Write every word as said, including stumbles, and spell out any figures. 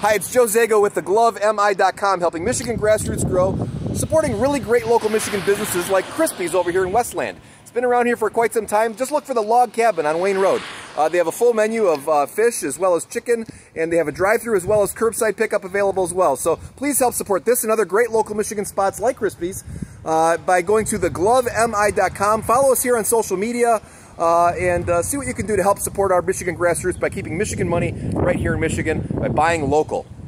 Hi, it's Joe Zago with the glove M I dot com, helping Michigan grassroots grow, supporting really great local Michigan businesses like Crispy's over here in Westland. It's been around here for quite some time. Just look for the Log Cabin on Wayne Road. Uh, they have a full menu of uh, fish as well as chicken, and they have a drive-thru as well as curbside pickup available as well. So please help support this and other great local Michigan spots like Crispy's uh, by going to the glove M I dot com. Follow us here on social media. Uh, and uh, see what you can do to help support our Michigan grassroots by keeping Michigan money right here in Michigan by buying local.